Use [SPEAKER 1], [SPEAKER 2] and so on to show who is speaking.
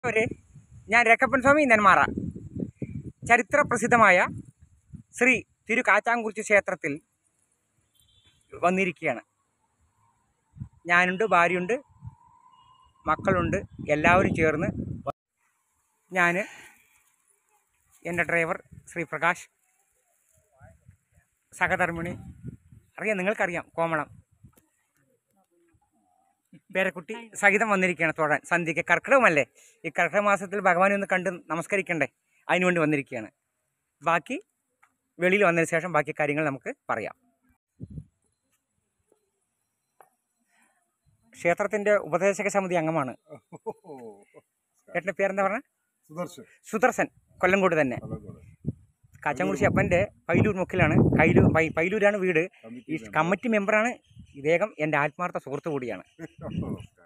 [SPEAKER 1] ഞാൻ രക്കപ്പൻ സ്വാമി നെന്മാറ. ചരിത്ര പ്രസിദ്ധമായ ശ്രീ തിരു കാച്ചാംകുറിച്ചി ക്ഷേത്രത്തിൽ വന്നിരിക്കുകയാണ്. ഞാനുണ്ട്, ഭാര്യയുണ്ട്, മക്കളുണ്ട്, എല്ലാവരും ചേർന്ന്. ഞാൻ, എൻ്റെ ഡ്രൈവർ ശ്രീ പ്രകാശ്, സഹധർമ്മിണി, നിങ്ങൾക്കറിയാം, കോമളം പേരക്കുട്ടി സഹിതം വന്നിരിക്കുകയാണ് തൊഴാൻ. സന്ധ്യയ്ക്ക് കർക്കിടകമല്ലേ, ഈ കർക്കിടക മാസത്തിൽ ഭഗവാനെ ഒന്ന് കണ്ട് നമസ്കരിക്കണ്ടേ, അതിനുവേണ്ടി വന്നിരിക്കുകയാണ്. ബാക്കി വെളിയിൽ വന്നതിന് ശേഷം ബാക്കി കാര്യങ്ങൾ നമുക്ക് പറയാം. ക്ഷേത്രത്തിൻ്റെ ഉപദേശക സമിതി അംഗമാണ്. ചേട്ടൻ്റെ പേരെന്താ പറഞ്ഞത്? സുദർശൻ. കൊല്ലംകോട് തന്നെ. കാച്ചാംകുറിച്ചി അപ്പൻ്റെ പൈലൂർ മുക്കിലാണ്. പൈലൂരാണ് വീട്. ഈ കമ്മിറ്റി മെമ്പറാണ് ഇദ്ദേഹം. എൻ്റെ ആത്മാർത്ഥ സുഹൃത്തു കൂടിയാണ്.